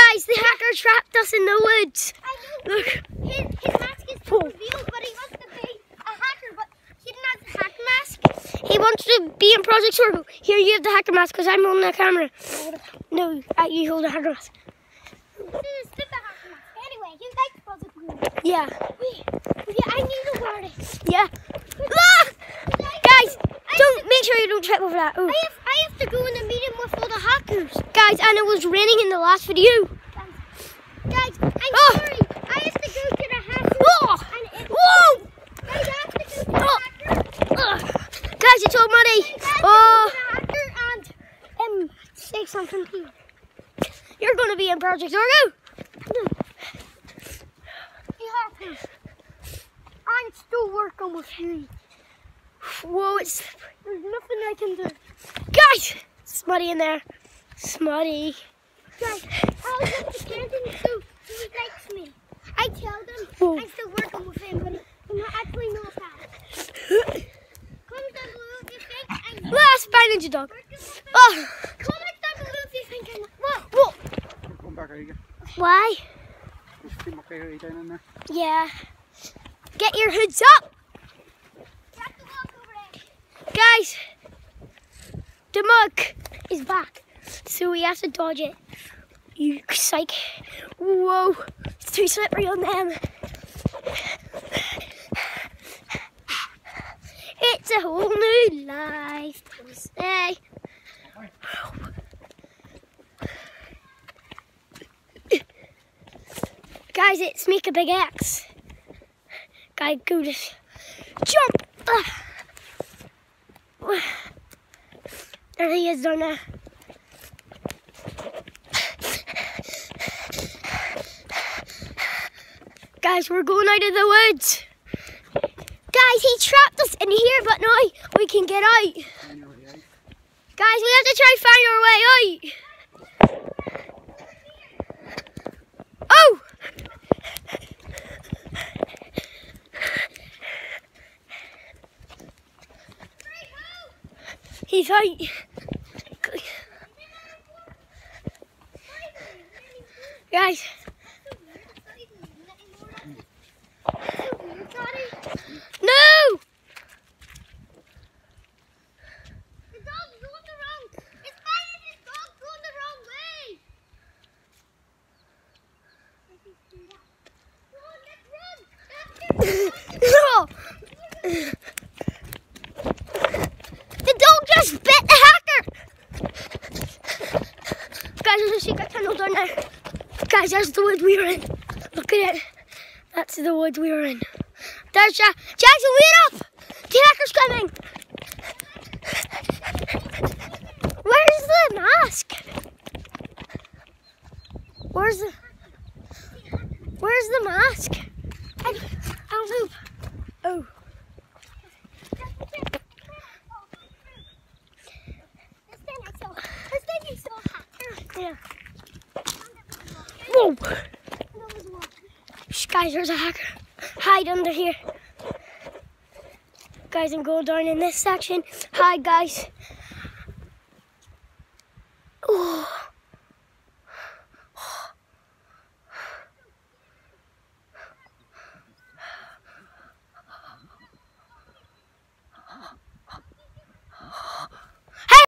Guys, the hacker trapped us in the woods. I know. Look. His mask is still revealed, but he wants to be a hacker, but he didn't have the hacker mask. He wants to be in Project Zorgo. Here, you have the hacker mask because I'm holding the camera. No, you hold the hacker mask. This is the hacker mask. Anyway, you like Project Zorgo. Yeah. Yeah, I need to wear it. Yeah. Ah! Guys, make sure you don't trip over that. Oh. I have to go in a meeting with all the hackers. Guys, and it was raining in the last video. Guys, I'm sorry. I have to go to the hacker. Oh! Whoa! Guys, I have to go to the hacker. Guys, it's all muddy. Oh. And say something to you. You're going to be in Project Zorgo. You have to. I'm still working with you. Whoa, there's nothing I can do. Guys, it's muddy in there. Smutty. Guys, I'll get the captain so he likes me. I tell them I'm still working with him, but I'm not actually not that. Comment down below if you think I'm Last Ninja Dog. working with him. Oh. Comment down below if you think I'm what? Whoa. Kom back here. Why? Dus die mag even eten in there. Yeah. Get your hoods up. You have to walk over there. Guys, the mug is back. So we have to dodge it. You psych. Whoa. It's too slippery on them. It's a whole new life. Say. Guys, it's Make a Big X. Guy, go just jump. There he is down there. Guys, we're going out of the woods. Guys, he trapped us in here, but now we can get out. Guys, we have to try and find our way out. Oh! He's out. Guys. No! The dog's going the wrong. It's finding his dog going the wrong way. No! The dog just bit the hacker! Guys, there's a secret tunnel down there. Guys, that's the wood we were in. Look at it. That's the wood we were in. There's Jackson, wait up! The hacker's coming! Where's the mask? Where's the mask? I don't know. Oh. Yeah. Whoa! Shh, guys, there's a hacker. Hide under here. Guys, I'm going down in this section. Hi, guys.